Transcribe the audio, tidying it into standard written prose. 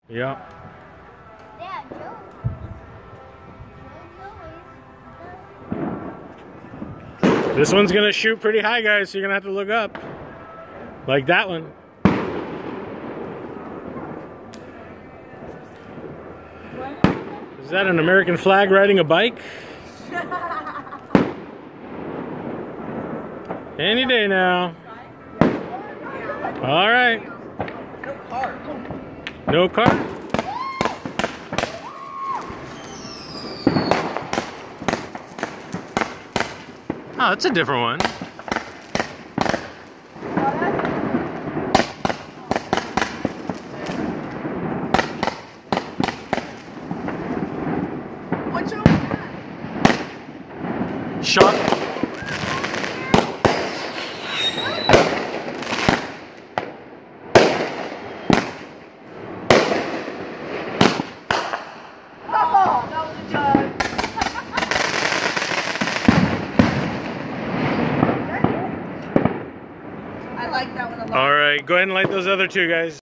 Yeah. Yeah, Joe. This one's gonna shoot pretty high, guys, so you're gonna have to look up. Like that one. Is that an American flag riding a bike? Any day now. All right. No car. No car? Oh, it's a different one. What's your Shot. Oh, that was a judge. I like that one a lot. All right, go ahead and light those other two, guys.